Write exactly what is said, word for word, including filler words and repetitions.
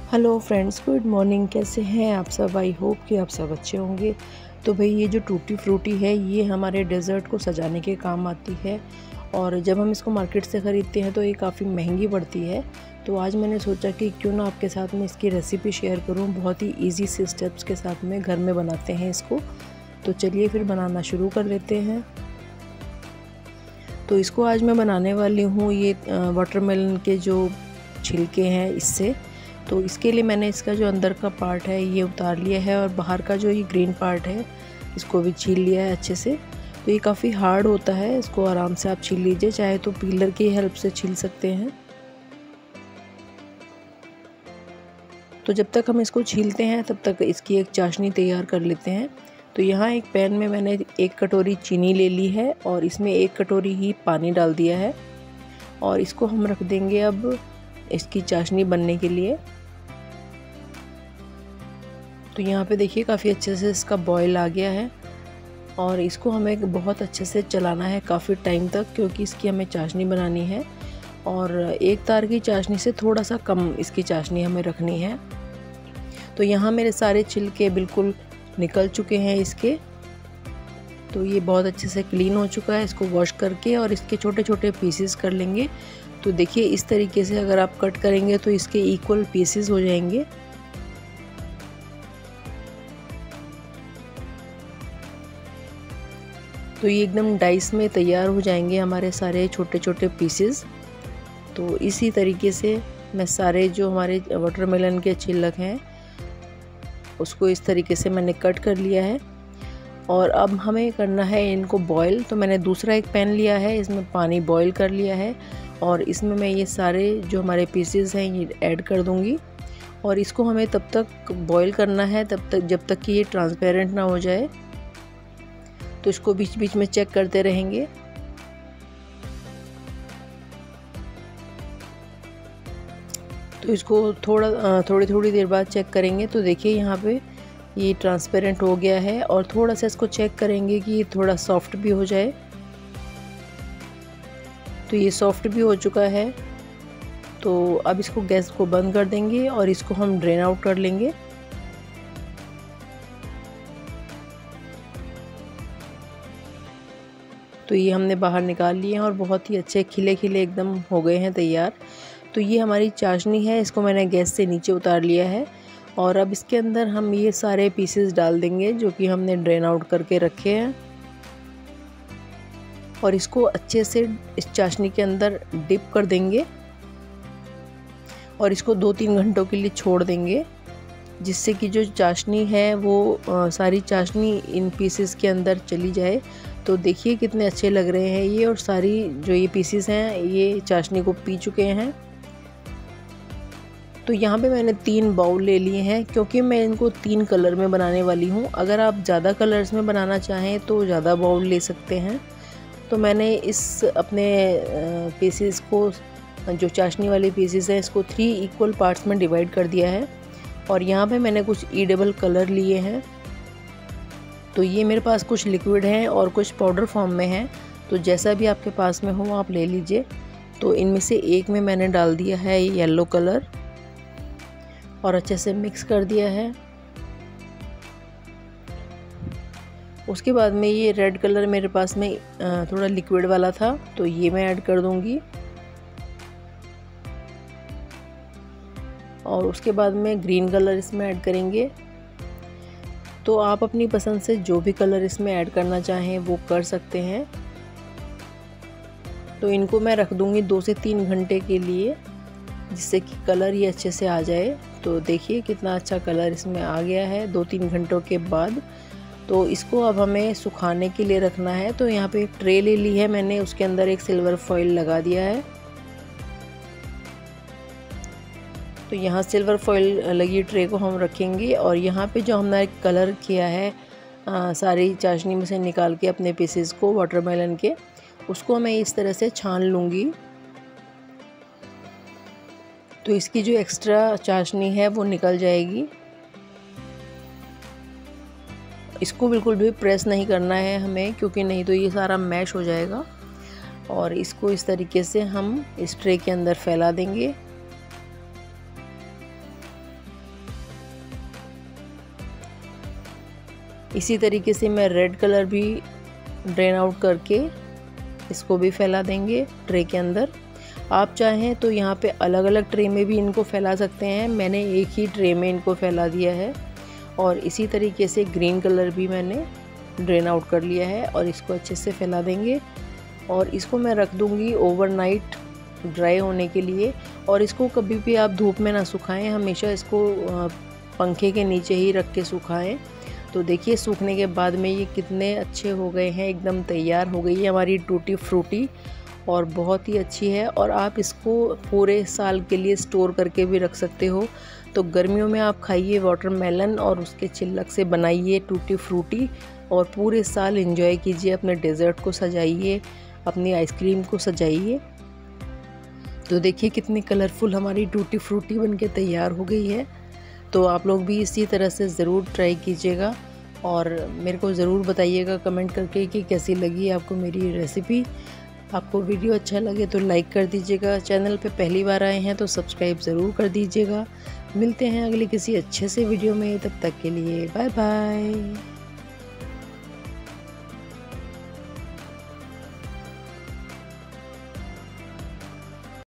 Hello friends, good morning. कैसे हैं आप सब? आई होप कि आप सब अच्छे होंगे। तो भाई ये जो टूटी फ्रूटी है ये हमारे डेज़र्ट को सजाने के काम आती है, और जब हम इसको मार्केट से ख़रीदते हैं तो ये काफ़ी महंगी पड़ती है। तो आज मैंने सोचा कि क्यों ना आपके साथ में इसकी रेसिपी शेयर करूं। बहुत ही इजी से स्टेप्स के साथ में घर में बनाते हैं इसको। तो चलिए फिर बनाना शुरू कर लेते हैं। तो इसको आज मैं बनाने वाली हूँ ये वाटरमेलन के जो छिलके हैं इससे। तो इसके लिए मैंने इसका जो अंदर का पार्ट है ये उतार लिया है, और बाहर का जो ये ग्रीन पार्ट है इसको भी छील लिया है अच्छे से। तो ये काफ़ी हार्ड होता है, इसको आराम से आप छील लीजिए, चाहे तो पीलर की हेल्प से छील सकते हैं। तो जब तक हम इसको छीलते हैं तब तक इसकी एक चाशनी तैयार कर लेते हैं। तो यहाँ एक पैन में मैंने एक कटोरी चीनी ले ली है और इसमें एक कटोरी ही पानी डाल दिया है, और इसको हम रख देंगे अब इसकी चाशनी बनने के लिए। तो यहाँ पे देखिए काफ़ी अच्छे से इसका बॉयल आ गया है, और इसको हमें बहुत अच्छे से चलाना है काफ़ी टाइम तक, क्योंकि इसकी हमें चाशनी बनानी है। और एक तार की चाशनी से थोड़ा सा कम इसकी चाशनी हमें रखनी है। तो यहाँ मेरे सारे छिलके बिल्कुल निकल चुके हैं इसके। तो ये बहुत अच्छे से क्लीन हो चुका है। इसको वॉश करके और इसके छोटे छोटे पीसेस कर लेंगे। तो देखिए इस तरीके से अगर आप कट करेंगे तो इसके इक्वल पीसेस हो जाएंगे। तो ये एकदम डाइस में तैयार हो जाएंगे हमारे सारे छोटे छोटे पीसेस। तो इसी तरीके से मैं सारे जो हमारे वाटरमेलन के छिलक हैं उसको इस तरीके से मैंने कट कर लिया है। और अब हमें करना है इनको बॉईल। तो मैंने दूसरा एक पैन लिया है, इसमें पानी बॉईल कर लिया है, और इसमें मैं ये सारे जो हमारे पीसेस हैं ये ऐड कर दूंगी। और इसको हमें तब तक बॉईल करना है तब तक जब तक कि ये ट्रांसपेरेंट ना हो जाए। तो इसको बीच बीच में चेक करते रहेंगे। तो इसको थोड़ा थोड़ी थोड़ी देर बाद चेक करेंगे। तो देखिए यहाँ पे ये ट्रांसपेरेंट हो गया है, और थोड़ा सा इसको चेक करेंगे कि ये थोड़ा सॉफ्ट भी हो जाए। तो ये सॉफ्ट भी हो चुका है। तो अब इसको गैस को बंद कर देंगे और इसको हम ड्रेन आउट कर लेंगे। तो ये हमने बाहर निकाल लिए हैं और बहुत ही अच्छे खिले खिले एकदम हो गए हैं तैयार। तो ये हमारी चाशनी है, इसको मैंने गैस से नीचे उतार लिया है, और अब इसके अंदर हम ये सारे पीसेस डाल देंगे जो कि हमने ड्रेन आउट करके रखे हैं। और इसको अच्छे से इस चाशनी के अंदर डिप कर देंगे, और इसको दो तीन घंटों के लिए छोड़ देंगे, जिससे कि जो चाशनी है वो आ, सारी चाशनी इन पीसेस के अंदर चली जाए। तो देखिए कितने अच्छे लग रहे हैं ये, और सारी जो ये पीसेस हैं ये चाशनी को पी चुके हैं। तो यहाँ पे मैंने तीन बाउल ले लिए हैं, क्योंकि मैं इनको तीन कलर में बनाने वाली हूँ। अगर आप ज़्यादा कलर्स में बनाना चाहें तो ज़्यादा बाउल ले सकते हैं। तो मैंने इस अपने पीसेस को, जो चाशनी वाले पीसेस हैं, इसको थ्री इक्वल पार्ट्स में डिवाइड कर दिया है। और यहाँ पे मैंने कुछ ईडेबल कलर लिए हैं। तो ये मेरे पास कुछ लिक्विड हैं और कुछ पाउडर फॉर्म में हैं। तो जैसा भी आपके पास में हो आप ले लीजिए। तो इनमें से एक में मैंने डाल दिया है येलो कलर, और अच्छे से मिक्स कर दिया है। उसके बाद में ये रेड कलर मेरे पास में थोड़ा लिक्विड वाला था, तो ये मैं ऐड कर दूंगी। और उसके बाद में ग्रीन कलर इसमें ऐड करेंगे। तो आप अपनी पसंद से जो भी कलर इसमें ऐड करना चाहें वो कर सकते हैं। तो इनको मैं रख दूंगी दो से तीन घंटे के लिए, जिससे कि कलर ये अच्छे से आ जाए। तो देखिए कितना अच्छा कलर इसमें आ गया है दो तीन घंटों के बाद। तो इसको अब हमें सुखाने के लिए रखना है। तो यहाँ पे एक ट्रे ले ली है मैंने, उसके अंदर एक सिल्वर फॉइल लगा दिया है। तो यहाँ सिल्वर फॉइल लगी ट्रे को हम रखेंगे, और यहाँ पे जो हमने कलर किया है आ, सारी चाशनी में से निकाल के अपने पीसेस को वाटरमेलन के, उसको मैं इस तरह से छान लूँगी। तो इसकी जो एक्स्ट्रा चाशनी है वो निकल जाएगी। इसको बिल्कुल भी प्रेस नहीं करना है हमें, क्योंकि नहीं तो ये सारा मैश हो जाएगा। और इसको इस तरीके से हम इस ट्रे के अंदर फैला देंगे। इसी तरीके से मैं रेड कलर भी ड्रेन आउट करके इसको भी फैला देंगे ट्रे के अंदर। आप चाहें तो यहाँ पे अलग अलग ट्रे में भी इनको फैला सकते हैं, मैंने एक ही ट्रे में इनको फैला दिया है। और इसी तरीके से ग्रीन कलर भी मैंने ड्रेन आउट कर लिया है और इसको अच्छे से फैला देंगे। और इसको मैं रख दूँगी ओवरनाइट ड्राई होने के लिए। और इसको कभी भी आप धूप में ना सुखाएं, हमेशा इसको पंखे के नीचे ही रख के सुखाएं। तो देखिए सूखने के बाद में ये कितने अच्छे हो गए हैं, एकदम तैयार हो गई है हमारी टूटी फ्रूटी और बहुत ही अच्छी है। और आप इसको पूरे साल के लिए स्टोर करके भी रख सकते हो। तो गर्मियों में आप खाइए वाटरमेलन और उसके छिलक से बनाइए टूटी फ्रूटी और पूरे साल एंजॉय कीजिए, अपने डेज़र्ट को सजाइए, अपनी आइसक्रीम को सजाइए। तो देखिए कितनी कलरफुल हमारी टूटी फ्रूटी बनके तैयार हो गई है। तो आप लोग भी इसी तरह से ज़रूर ट्राई कीजिएगा और मेरे को ज़रूर बताइएगा कमेंट करके कि कैसी लगी आपको मेरी रेसिपी। आपको वीडियो अच्छा लगे तो लाइक कर दीजिएगा, चैनल पे पहली बार आए हैं तो सब्सक्राइब ज़रूर कर दीजिएगा। मिलते हैं अगले किसी अच्छे से वीडियो में, तब तक के लिए बाय बाय।